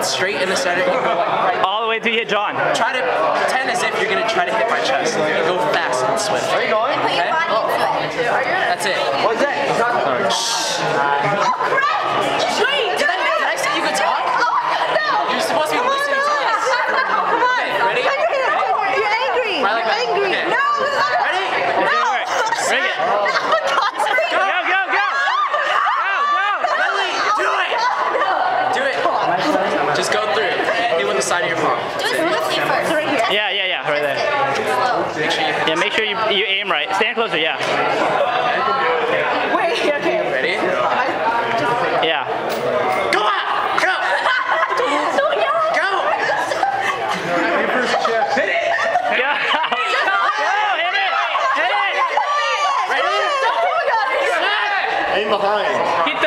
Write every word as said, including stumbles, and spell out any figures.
straight in the center. You go like right. All the way to hit John. Try to pretend as if you're gonna try to hit my chest. You go fast and swift. Are you going? Put your body into it. That's it. What's that? Shh. Oh crap! Wait! Did I, did I say you could talk? Oh my god, no! You're supposed to be listening to us. Come on! Okay, ready? You're angry! I like You're that. angry! Okay. No! Ready? No! Bring it. No! Go, go, go! Go, go! Lily, do it! Do it. Just go through. Hit with the side of your palm. Do it swiftly first. Right here. Yeah, yeah, yeah, right there. Slow. Make sure you hit. Yeah, make sure you, you aim right. Stand closer, yeah. Wait, okay. Ready? Yeah. Go on! Go! So yellow! Go! Hit it! Go! Go! Hit it! Hit it! Ready? Oh my god! Aim behind. Hit the